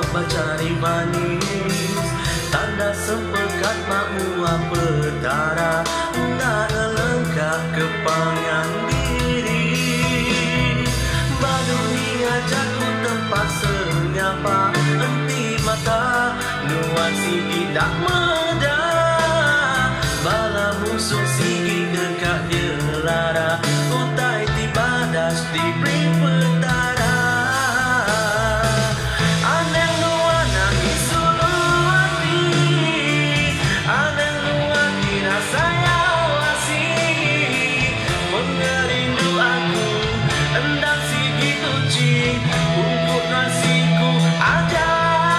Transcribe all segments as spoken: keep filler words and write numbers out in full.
bacari manis, tanda sepekat makmu petara, nak lengkap kepangan diri. Badunia jatuh tempat senyapa, enti mata nuansi tidak meda. Bala musuh sigi dekat jelara, utai tiba das diberi petara. Aneh luar nangis sulu hati, aneh luar dirasa awasi. Mengerindu aku, endang sigi tuci, bungkuk nasiku aja.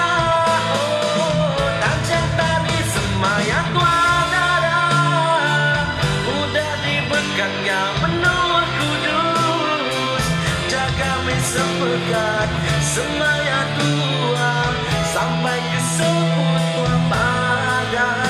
Oh, tancang tali semayat wadara, udah dibekatnya menua kudus. Jaga sepekat semayat tua, sampai ke sebut tua padang.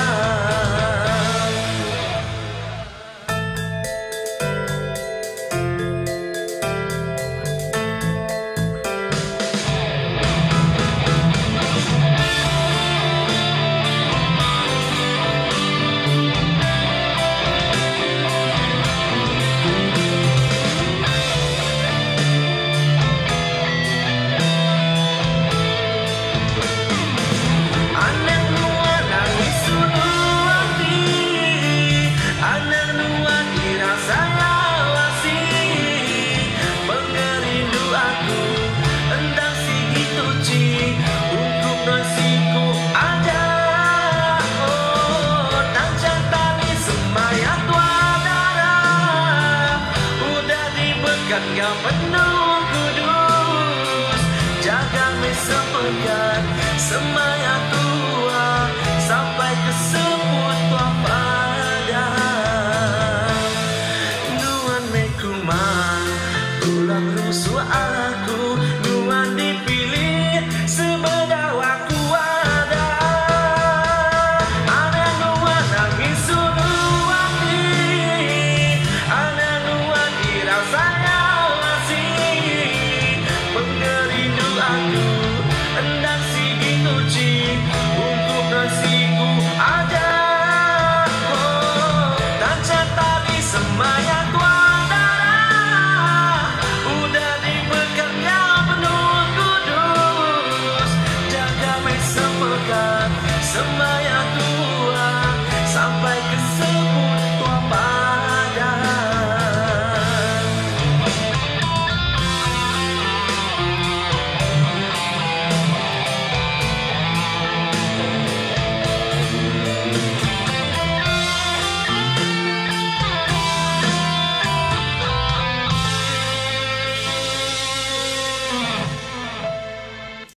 Yang penuh kudus, jaga sepekat semayat.